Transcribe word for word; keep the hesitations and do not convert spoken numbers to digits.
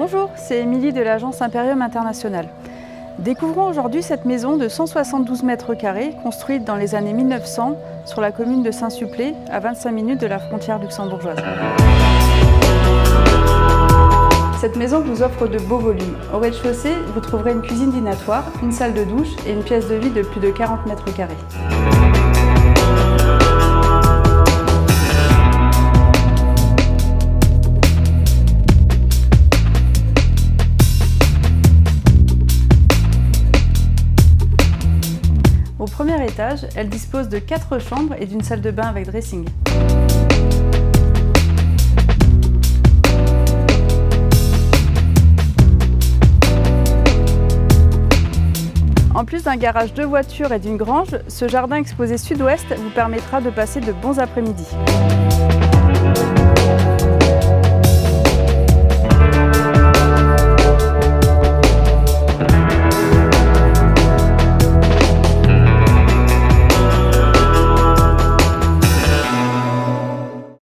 Bonjour, c'est Émilie de l'agence Imperium International. Découvrons aujourd'hui cette maison de cent soixante-douze mètres carrés, construite dans les années mille neuf cents sur la commune de Saint-Supplé, à vingt-cinq minutes de la frontière luxembourgeoise. Cette maison vous offre de beaux volumes. Au rez-de-chaussée, vous trouverez une cuisine dînatoire, une salle de douche et une pièce de vie de plus de quarante mètres carrés. Au premier étage, elle dispose de quatre chambres et d'une salle de bain avec dressing. En plus d'un garage de voitures et d'une grange, ce jardin exposé sud-ouest vous permettra de passer de bons après-midi.